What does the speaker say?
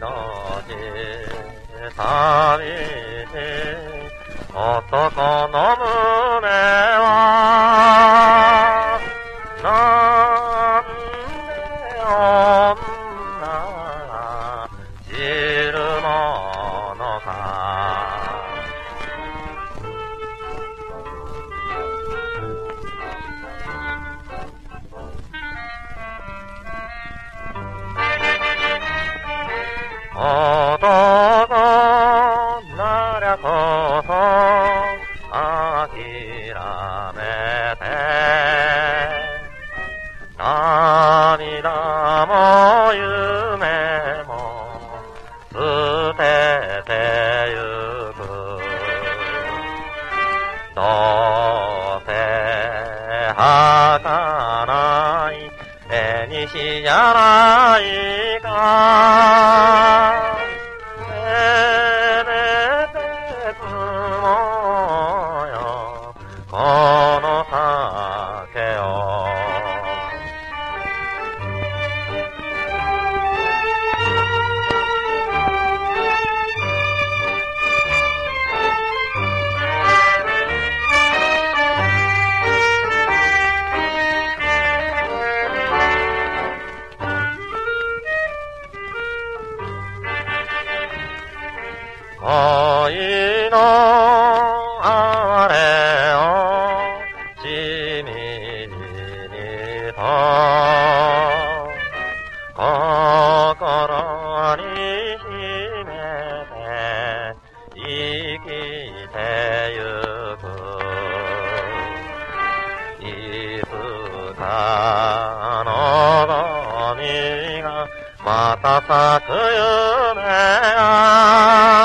寂しい男の胸はなんで女が知るものか。男なりゃこそ諦めて涙も夢も捨ててゆく。どうせ儚い縁じゃないか。せめてつもよこの酒を。恋のあれをしみじみと心に秘めて生きてゆく。いつかのぞみがまた咲く夢が